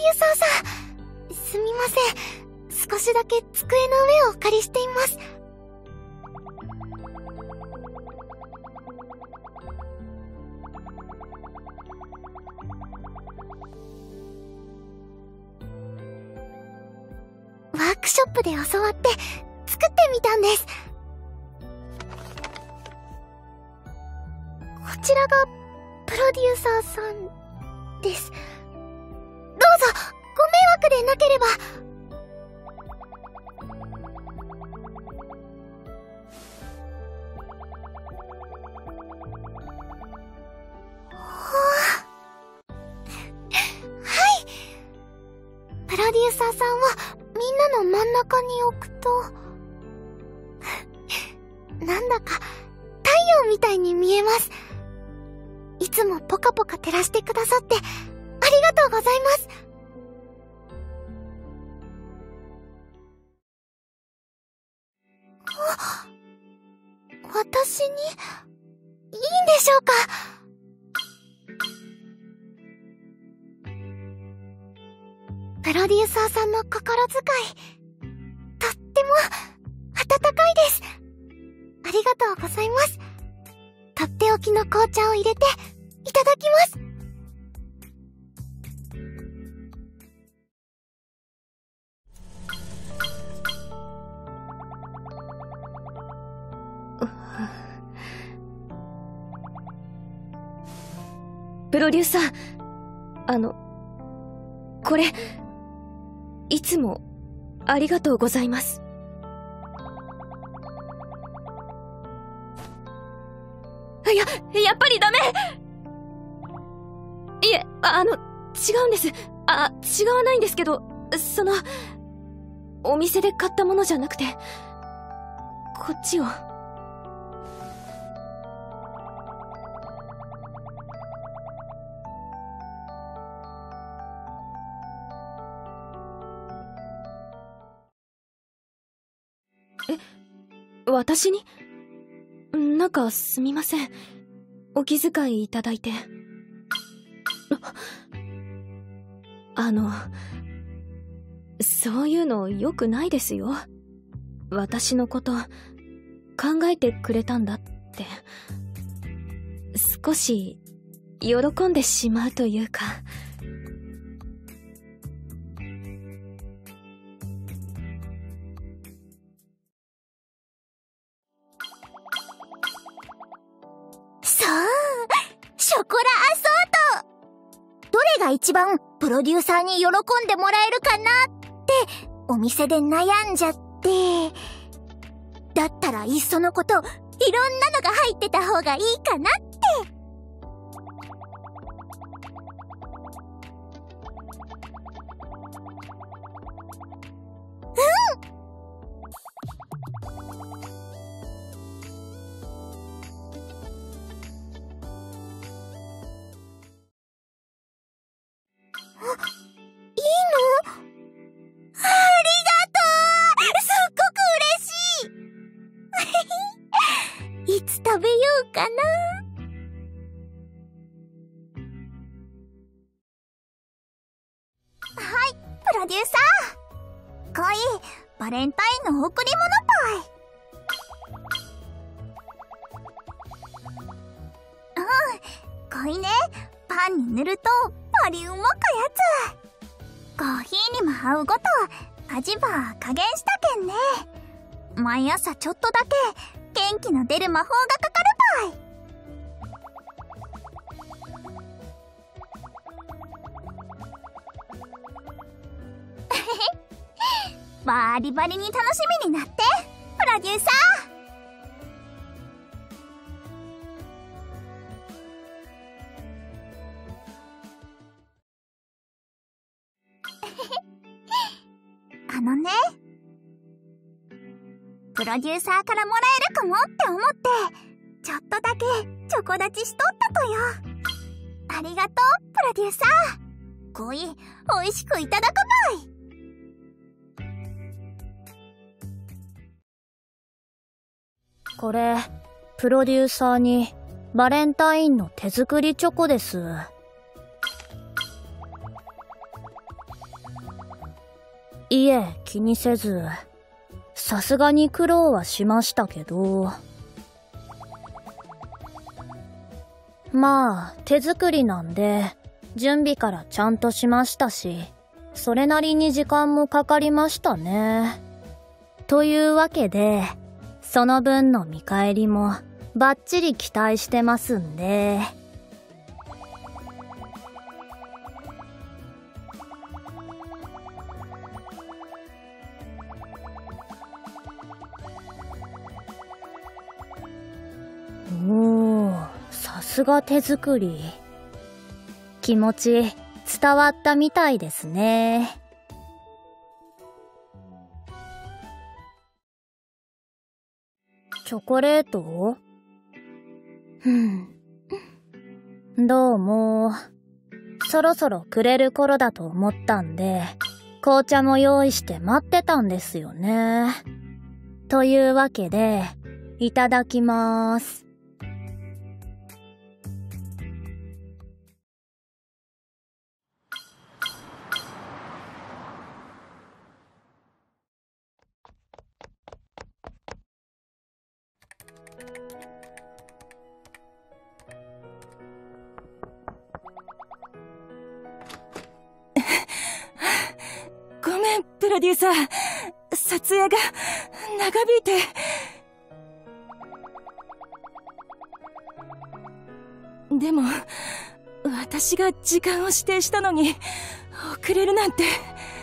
デューサーさん、すみません。少しだけ机の上をお借りしています。ワークショップで教わって作ってみたんです。こちらがプロデューサーさんです。どうぞご迷惑でなければ。はい。プロデューサーさんはみんなの真ん中に置くとなんだか太陽みたいに見えます。いつもポカポカ照らしてくださってありがとうございます。私にいいんでしょうか。プロデューサーさんの心遣い、とっても温かいです。ありがとうございます。とっておきの紅茶を入れていただきます。 プロデューサー、これ、いつもありがとうございます。やっぱりダメ。いえ、違うんです。違わないんですけど、お店で買ったものじゃなくて、こっちを。私に？なんかすみません。お気遣いいただいて。そういうの良くないですよ。私のこと考えてくれたんだって。少し喜んでしまうというか。 ショコラアソート。どれが一番プロデューサーに喜んでもらえるかなってお店で悩んじゃって。だったらいっそのこといろんなのが入ってた方がいいかなって。いつ食べようかな。はい、プロデューサー。こい、バレンタインの贈り物ぱい。こいね、パンに塗るとバリうまかやつ。コーヒーにも合うごと味ば加減したけんね。毎朝ちょっとだけ元気の出る魔法がかかるばい。バリバリに楽しみになって、プロデューサー。ね、プロデューサーからもらえるかもって思って、ちょっとだけチョコ立ちしとったとよ。ありがとう、プロデューサー。こい、おいしくいただくばい。 これ、プロデューサーにバレンタインの手作りチョコです。 いえ、気にせず。さすがに苦労はしましたけど。まあ、手作りなんで、準備からちゃんとしましたし、それなりに時間もかかりましたね。というわけで、その分の見返りもバッチリ期待してますんで。おー、さすが手作り。気持ち伝わったみたいですね。チョコレート？どうも。そろそろくれる頃だと思ったんで、紅茶も用意して待ってたんですよね。というわけで、いただきまーす。 ごめん、プロデューサー。撮影が長引いて。でも、私が時間を指定したのに、遅れるなんて。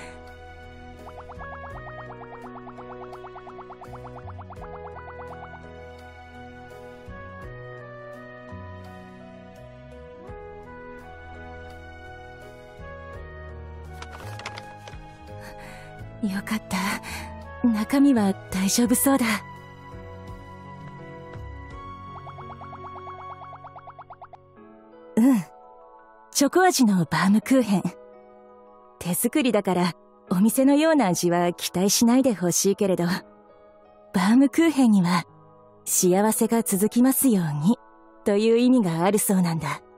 よかった。中身は大丈夫そうだ。チョコ味のバームクーヘン。手作りだからお店のような味は期待しないでほしいけれど、バームクーヘンには幸せが続きますようにという意味があるそうなんだ。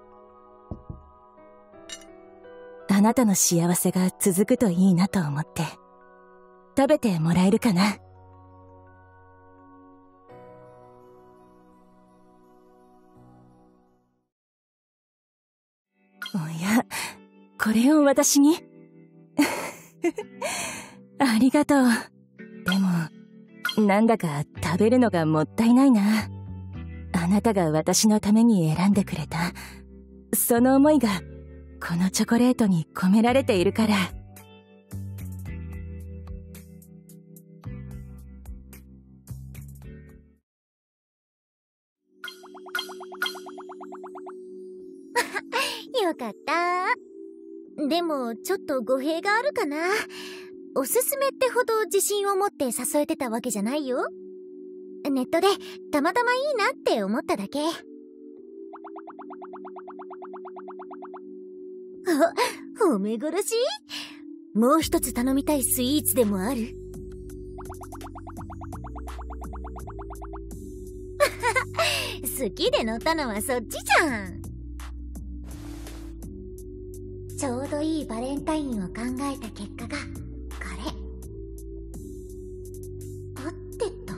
あなたの幸せが続くといいなと思って。食べてもらえるかな？おや、これを私に？ありがとう。でも、なんだか食べるのがもったいないな。あなたが私のために選んでくれた。その思いが、このチョコレートに込められているから。 よかった。でも、ちょっと語弊があるかな。おすすめってほど自信を持って誘えてたわけじゃないよ。ネットでたまたまいいなって思っただけ。あ、褒め殺し？もう一つ頼みたいスイーツでもある？好きで乗ったのはそっちじゃん。ちょうどいいバレンタインを考えた結果がこれ。合ってた？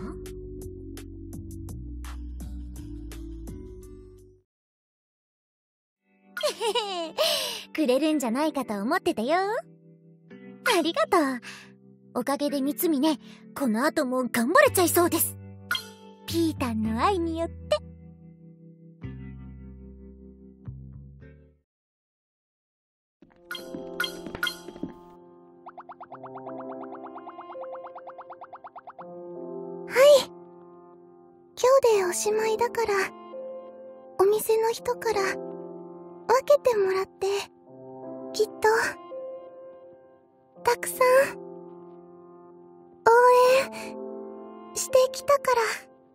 くれるんじゃないかと思ってたよ。ありがとう。おかげで三峰、この後も頑張れちゃいそうです。ピータンの愛によって。今日でおしまいだから、お店の人から分けてもらって、きっとたくさん応援してきたから。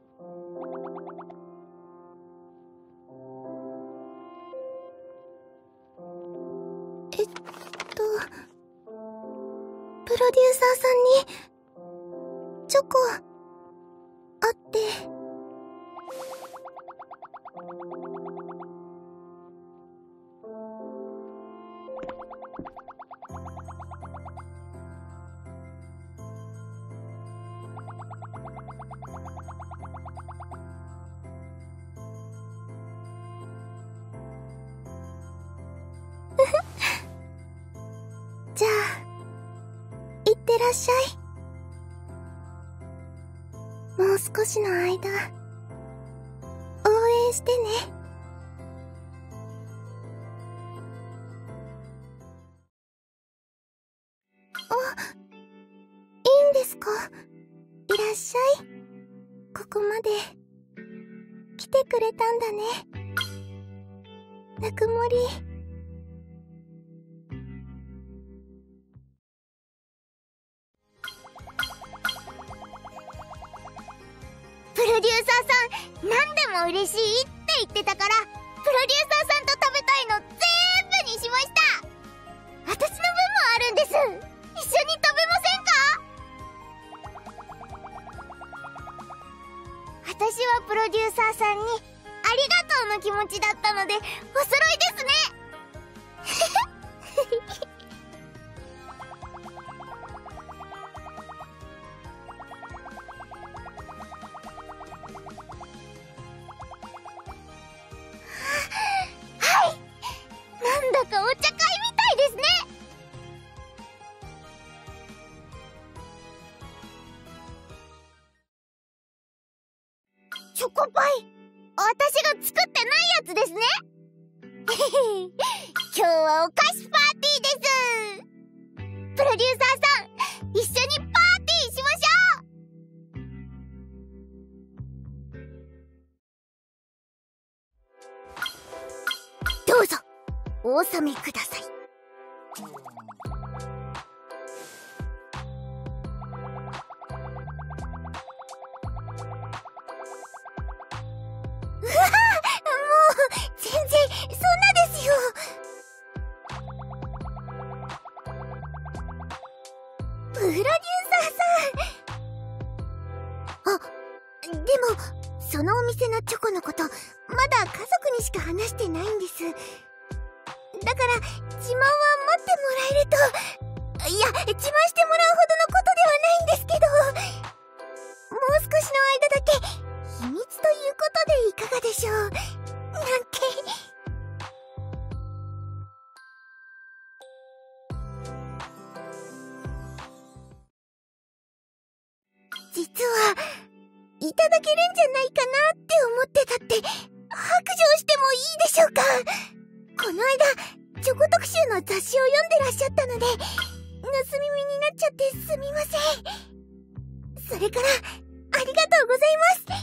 プロデューサーさんにチョコあって。 ってらっしゃい。もう少しの間、応援してね。いいんですか？いらっしゃい。ここまで来てくれたんだね。ぬくもり。プロデューサーさん、何でも嬉しいって言ってたから、プロデューサーさんと食べたいの全部にしました。私の分もあるんです。一緒に食べませんか？私はプロデューサーさんにありがとうの気持ちだったのでお揃いですね。はい、なんだかお茶会みたいですね。チョコパイ、私が作ってないやつですね。今日はお菓子パーティーです。プロデューサーさん、一緒にパーティーしましょう。どうぞお納めください。うわあ、もう全然そんなですよ。プロデューサーさん。あ、でもそのお店のチョコのことまだ家族にしか話してないんです。だから自慢は待ってもらえると。いや、自慢してもらうほどのことではないんですけど、もう少しの間だけ秘密ということでいかがでしょう。なんて。実はいただけるんじゃないかなって思ってたって、白状してもいいでしょうか。この間チョコ特集の雑誌を読んでらっしゃったので、盗み見になっちゃってすみません。それからありがとうございます。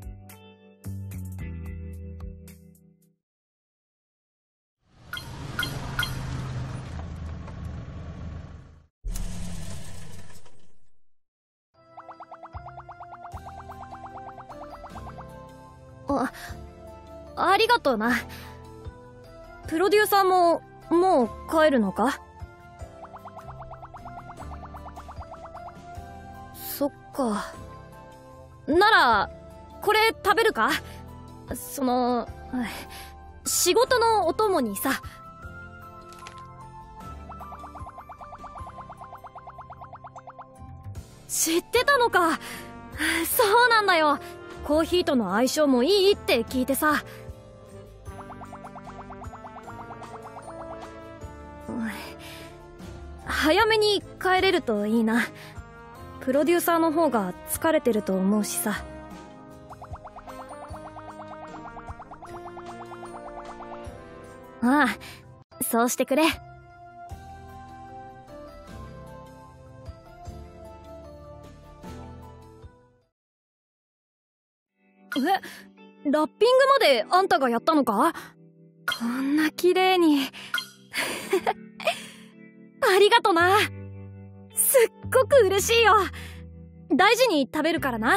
ありがとうな。プロデューサーももう帰るのか？そっか。ならこれ食べるか？仕事のお供にさ。知ってたのか。そうなんだよ。コーヒーとの相性もいいって聞いてさ。早めに帰れるといいな。プロデューサーの方が疲れてると思うしさ。ああ、そうしてくれ。ラッピングまであんたがやったのか？こんな綺麗に。ありがとな。すっごく嬉しいよ。大事に食べるからな。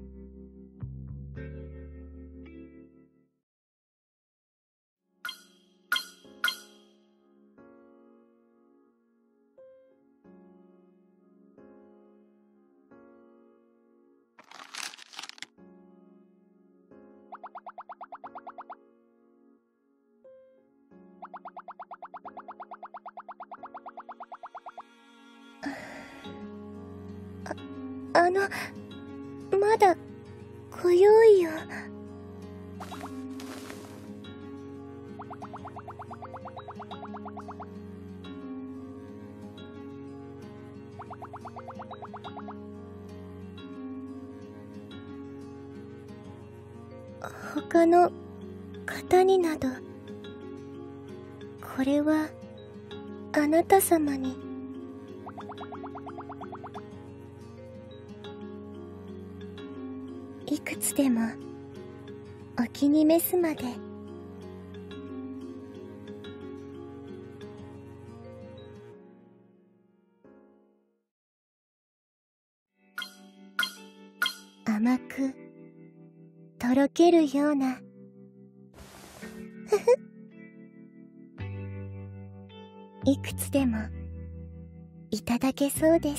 まだ来ようよ。 他の方になど、これはあなた様に。いくつでもお気に召すまで。甘くとろけるようないくつでもいただけそうです。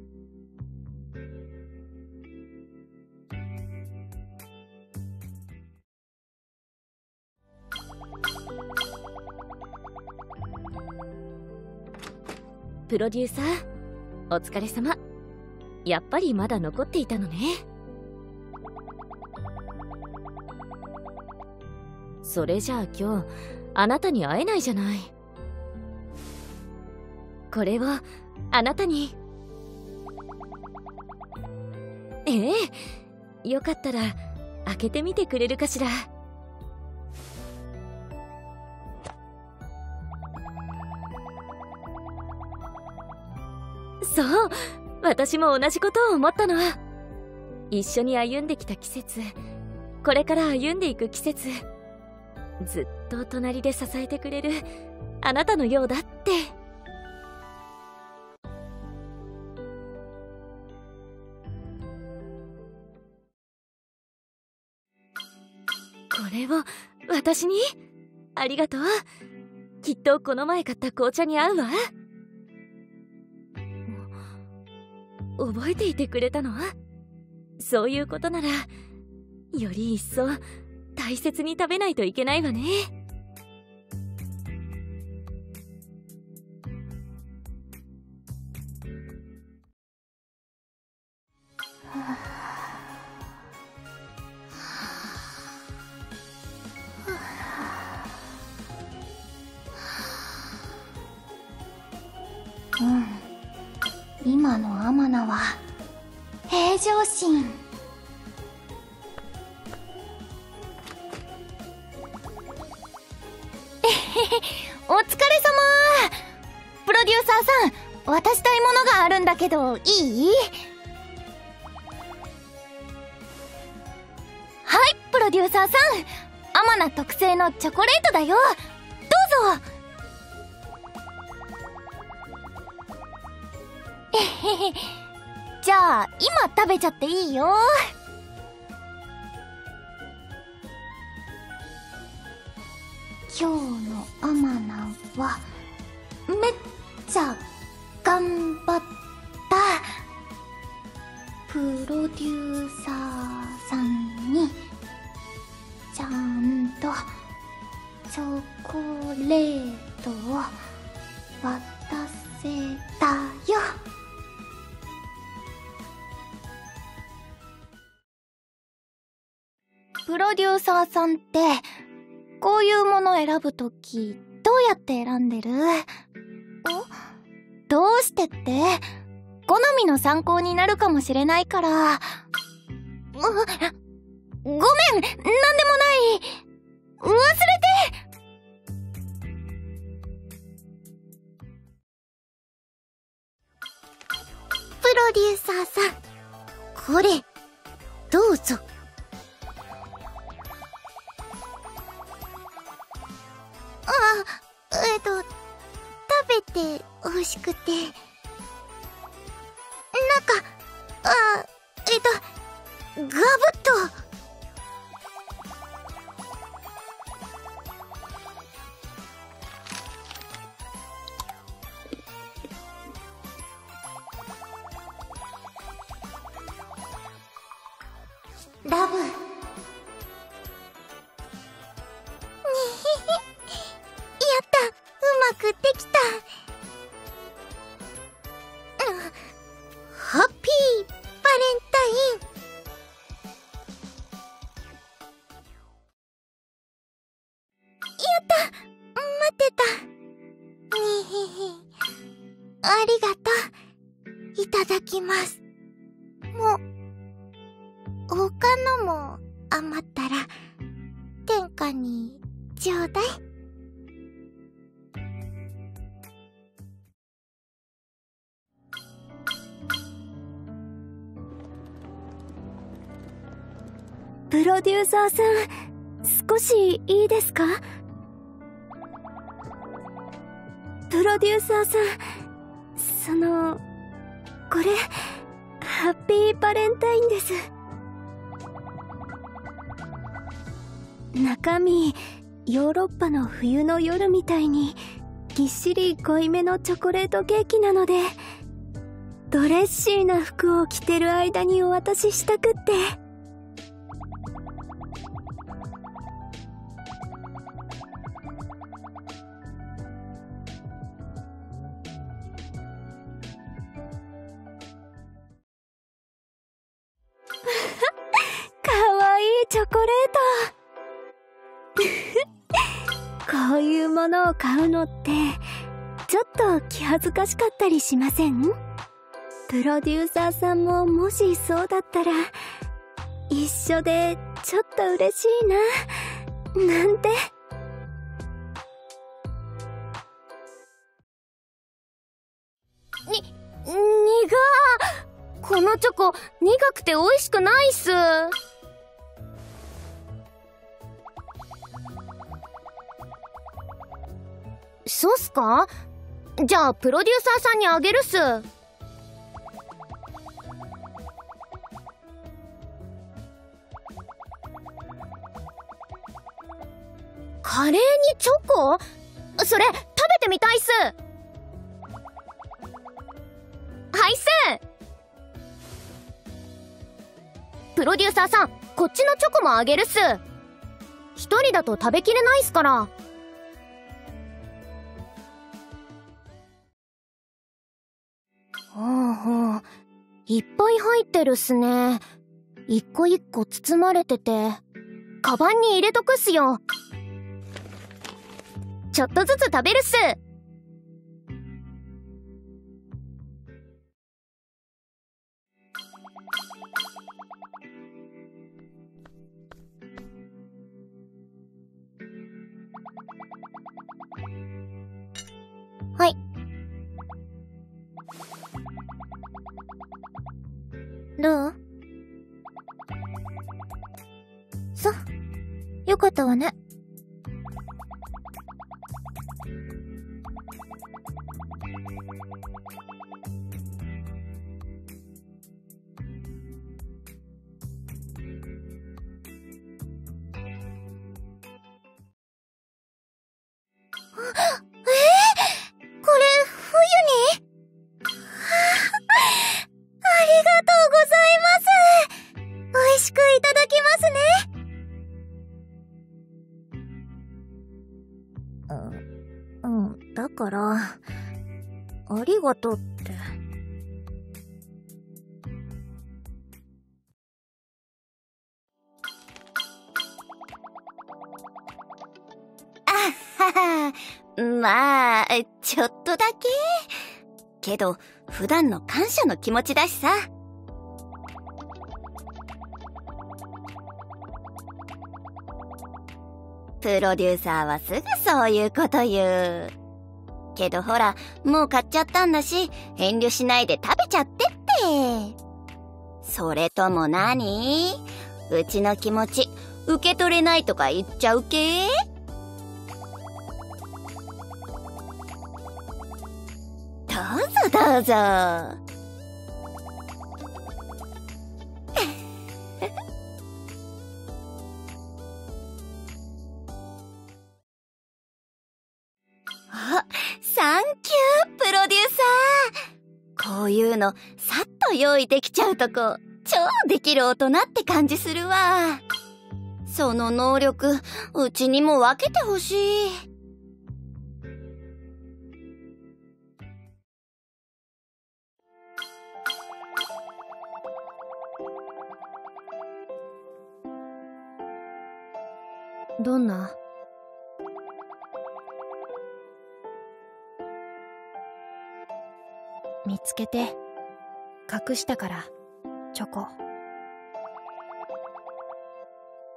プロデューサー、お疲れ様。やっぱりまだ残っていたのね。それじゃあ今日あなたに会えないじゃない。これをあなたに。よかったら開けてみてくれるかしら。そう、私も同じことを思ったの。一緒に歩んできた季節、これから歩んでいく季節、ずっと隣で支えてくれるあなたのようだって。これを私に？ありがとう。きっとこの前買った紅茶に合うわ。覚えていてくれたの？そういうことならより一層大切に食べないといけないわね。 今のアマナは平常心。お疲れ様。プロデューサーさん、渡したいものがあるんだけどいい？はい、プロデューサーさん、アマナ特製のチョコレートだよ。どうぞ。じゃあ今食べちゃっていいよ。今日のアマナはめっちゃ頑張った。プロデューサーさんにちゃんとチョコレートを渡せたよ。プロデューサーさんってこういうもの選ぶときどうやって選んでる？どうしてって？好みの参考になるかもしれないから。ごめん、なんでもない。忘れて。プロデューサーさん、これどうぞ。食べて欲しくて。ガブッと。ラブ。できた。ハッピーバレンタイン。やった、待ってた。ありがとう。いただきます。他のも余ったら天下にちょうだい。 プロデューサーさん、少しいいですか？プロデューサーさん、これ、ハッピーバレンタインです。中身、ヨーロッパの冬の夜みたいに、ぎっしり濃いめのチョコレートケーキなので、ドレッシーな服を着てる間にお渡ししたくって。かわいいチョコレートこういうものを買うのってちょっと気恥ずかしかったりしません？プロデューサーさんももしそうだったら一緒でちょっと嬉しいななんて。苦このチョコ苦くて美味しくないっす。そうっすか？じゃあプロデューサーさんにあげるっす。カレーにチョコ？それ食べてみたいっす。はいっす。プロデューサーさん、こっちのチョコもあげるっす。一人だと食べきれないっすから。ほうほう、いっぱい入ってるっすね。一個一個包まれてて、カバンに入れとくっすよ。ちょっとずつ食べるっす。はい。どう？よかったわね。これ冬に？ありがとうございます。美味しくいただきますね。だから、ありがとうって。 まあ、ちょっとだけ。けど、普段の感謝の気持ちだしさ。プロデューサーはすぐそういうこと言う。けどほら、もう買っちゃったんだし、遠慮しないで食べちゃってって。それとも何？うちの気持ち、受け取れないとか言っちゃうけ？どうぞどうぞ。あ、サンキュー、プロデューサー。こういうの、さっと用意できちゃうとこ、超できる大人って感じするわ。その能力、うちにも分けてほしい。 どんな？見つけて隠したからチョコ。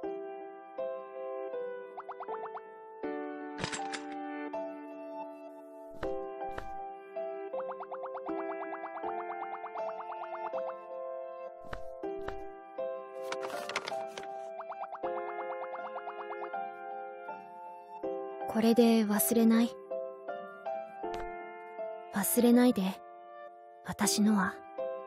これで忘れない？忘れないで、私のは。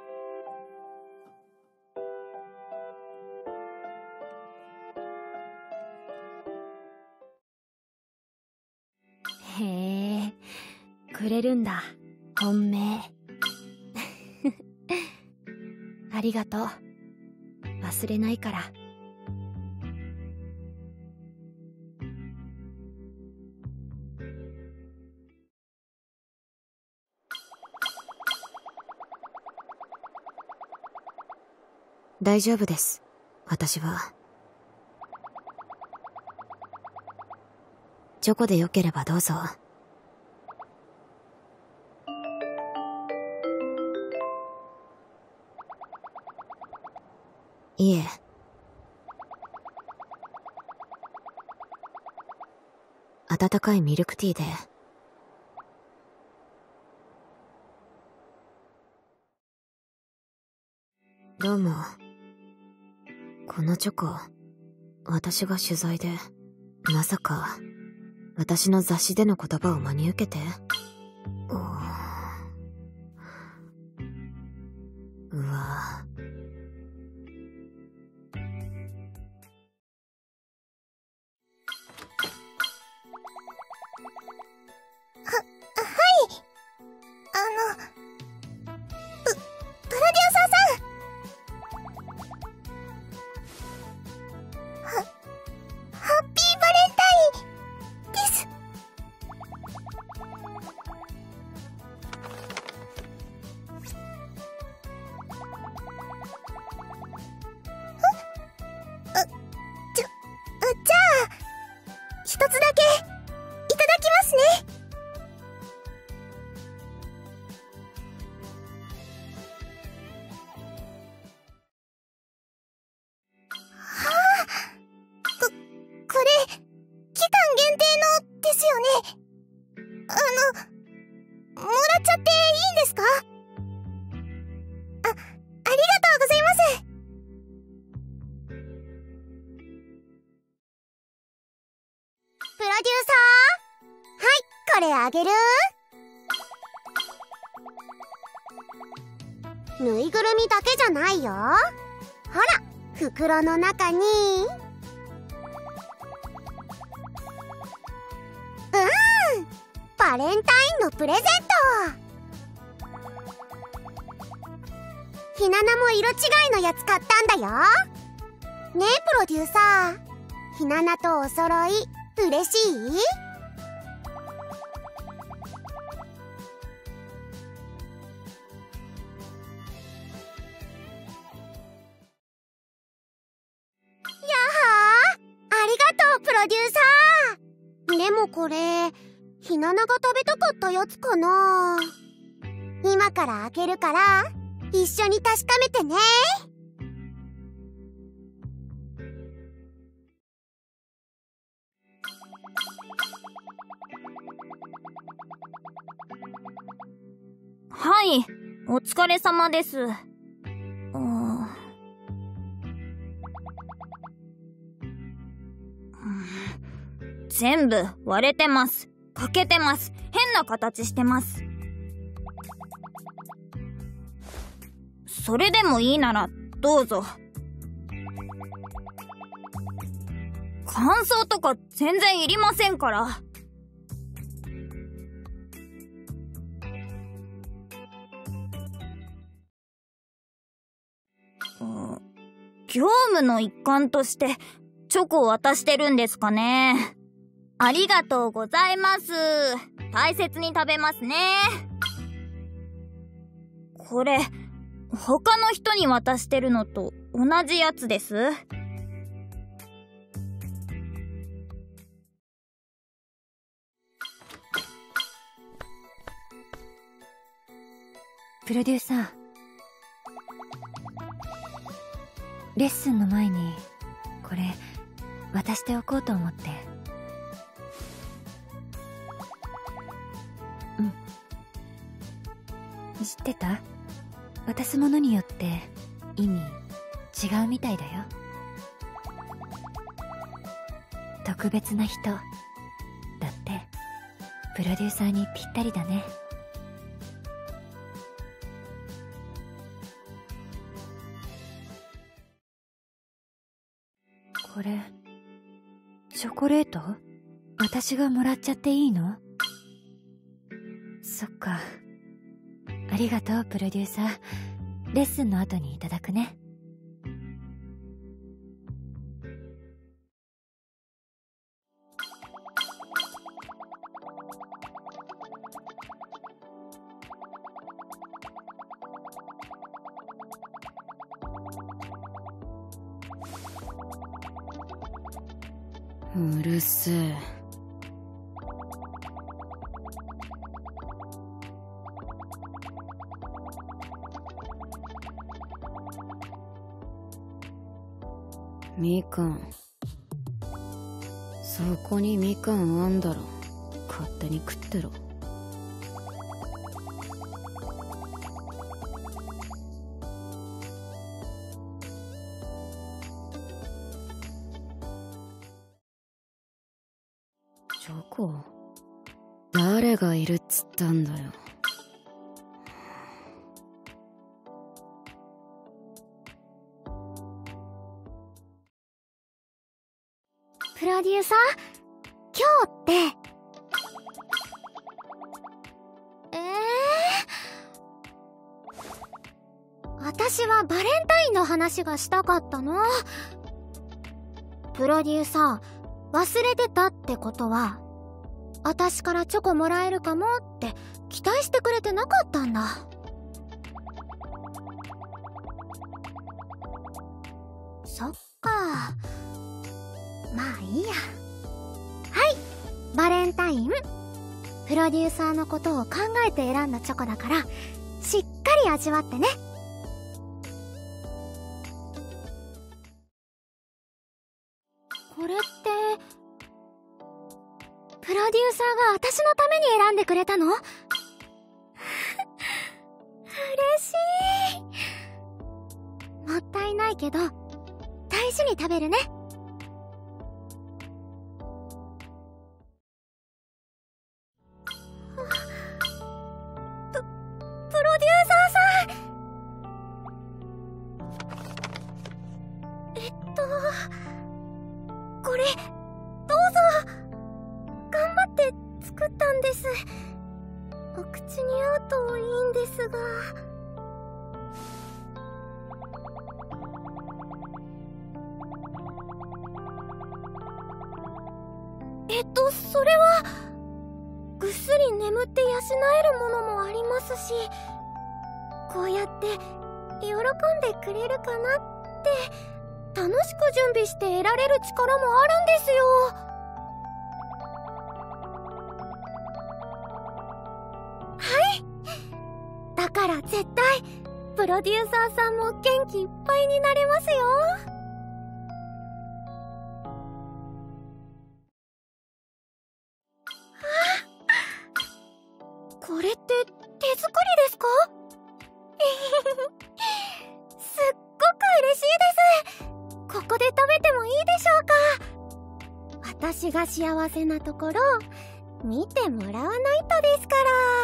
へえ、くれるんだ、本命。ありがとう。忘れないから。 大丈夫です、私は。チョコでよければどうぞ。いえ。温かいミルクティーで。どうも。このチョコ、私が取材で、まさか、私の雑誌での言葉を真に受けて？うわ。 プロデューサーさん、ハッピーバレンタインです。じゃあ、一つだけいただきますね。これ、期間限定のですよね。もらっちゃっていいんですか？ありがとうございます。プロデューサー、はい、これあげる。ぬいぐるみだけじゃないよ。ほら、袋の中に。バレンタインのプレゼント。ひななも色違いのやつ買ったんだよ。ねえプロデューサー、ひななとお揃い嬉しい？やはー、ありがとうプロデューサー。でもこれ、ひななが食べたかったやつかな。今から開けるから一緒に確かめてね。 はい、お疲れ様です。全部割れてます。欠けてます。変な形してます。それでもいいならどうぞ。感想とか全然いりませんから。業務の一環としてチョコを渡してるんですかね。ありがとうございます。大切に食べますね。これ他の人に渡してるのと同じやつです。 プロデューサー、レッスンの前にこれ渡しておこうと思って。知ってた？渡すものによって意味違うみたいだよ。特別な人だっプロデューサーにぴったりだね。これチョコレート？私がもらっちゃっていいの？そっか。ありがとう、プロデューサー。レッスンの後にいただくね。 うるせえ。みかん、そこにみかんあんだろ。勝手に食ってろ。チョコ？誰がいるっつったんだよ。 プロデューサー、今日って私はバレンタインの話がしたかったの。プロデューサー、忘れてたってことは私からチョコもらえるかもって期待してくれてなかったんだ。そっか。まあいいや。はい、バレンタイン。プロデューサーのことを考えて選んだチョコだからしっかり味わってね。これってプロデューサーが私のために選んでくれたの？嬉しい。もったいないけど大事に食べるね。プロデューサーさん。これどうぞ。頑張って作ったんです。お口に合うといいんですが。それはぐっすり眠って養えるものもありますし、こうやって喜んでくれるかなって楽しく準備して得られる力もあるんですよ。はい、だから絶対プロデューサーさんも元気いっぱいになれますよ。これって手作りですか？すっごく嬉しいです。ここで食べてもいいでしょうか？私が幸せなところ見てもらわないとですから。